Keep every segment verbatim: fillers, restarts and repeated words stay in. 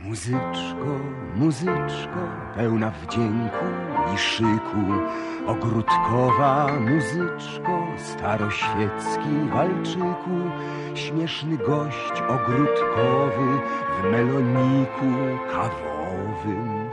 Muzyczko, muzyczko, pełna wdzięku i szyku, ogródkowa muzyczko, staroświecki walczyku, śmieszny gość ogródkowy w meloniku kawowym.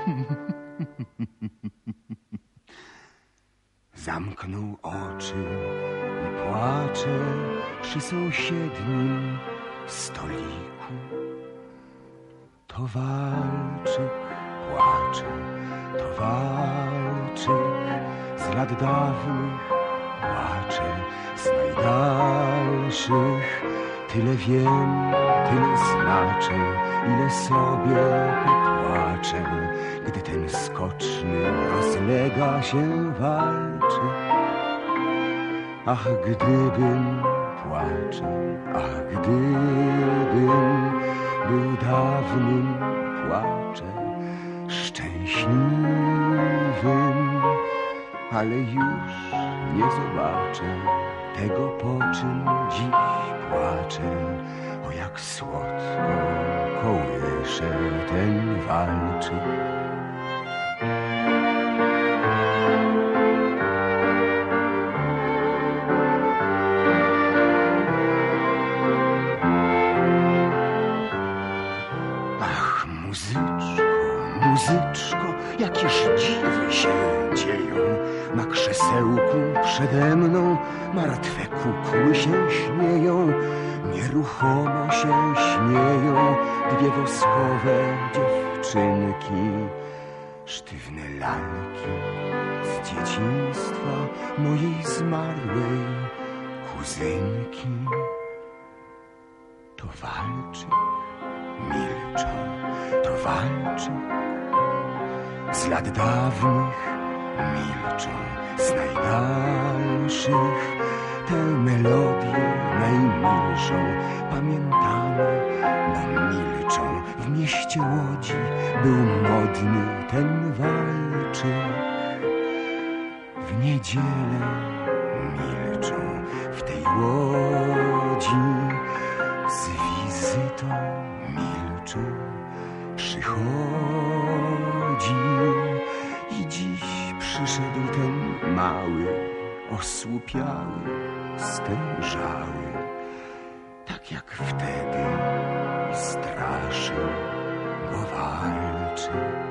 Zamknął oczy i płacze przy sąsiednim stoliku. To walczyk płacze, to walczyk z lat dawnych płacze, z najdalszych. Tyle wiem, tyle znaczę, ile sobie popłaczę, gdy ten skoczny rozlega się walczy. Ach, gdybym płacze, ach, gdybym był dawnym płaczem, szczęśliwym, ale już nie zobaczę tego, po czym dziś płaczę. O, jak słodko kołysze ten walczyk. Ach, muzyczko, muzyczko, jakież dziwy się dzieją. Na krzesełku przede mną martwe kukły się śmieją. Nieruchomo się śmieją dwie woskowe dziewczynki, sztywne lalki z dzieciństwa mojej zmarłej kuzynki. To walczyk, milczą, to walczyk z lat dawnych, milczą z najdalszych. Te melodie najmilszą pamiętamy, bo milczą. W mieście Łodzi był modny ten walczyk. W niedzielę milczą w tej Łodzi, z wizytą milczą przychodzi. I dziś przyszedł ten mały, osłupiały, stężały, tak jak wtedy, i straszył, bo walczy.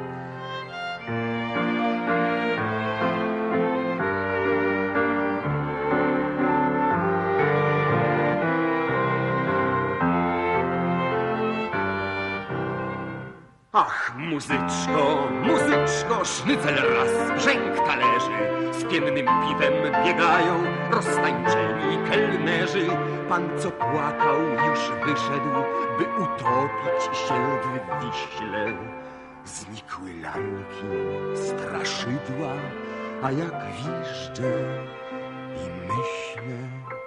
Ach, muzyczko, muzyczko, sznycel raz, brzęk talerzy, z piennym piwem biegają roztańczeni kelnerzy. Pan, co płakał, już wyszedł, by utopić się w Wiśle. Znikły lalki, straszydła, a jak wiszczę i myślę,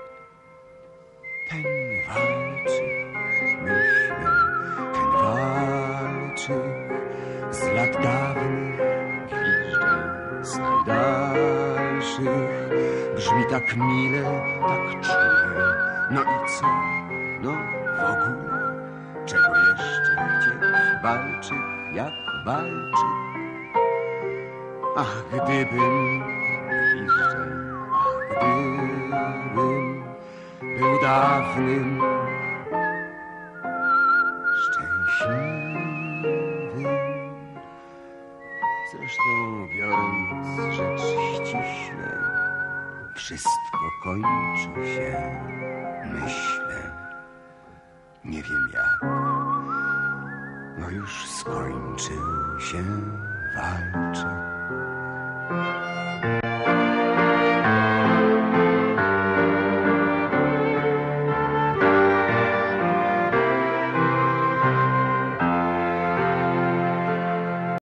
ten walczyk, myślę, ten walczyk z lat dawnych, gwizdże z najdalszych. Brzmi tak mile, tak czule. No i co? No w ogóle, czego jeszcze chcieć? Walczyk jak walczyk. Ach, gdybym, gwizdże, ach, gdybym był dawnym, szczęśliwym. Zresztą, biorąc rzecz ściśle, wszystko kończy się, myślę, nie wiem jak. No już skończył się walczyk.